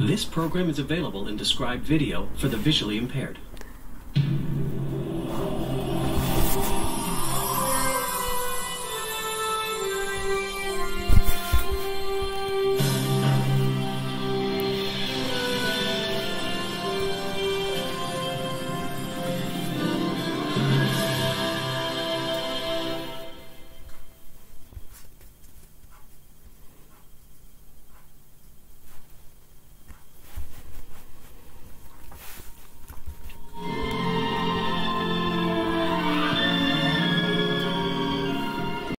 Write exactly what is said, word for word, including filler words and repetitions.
This program is available in described video for the visually impaired.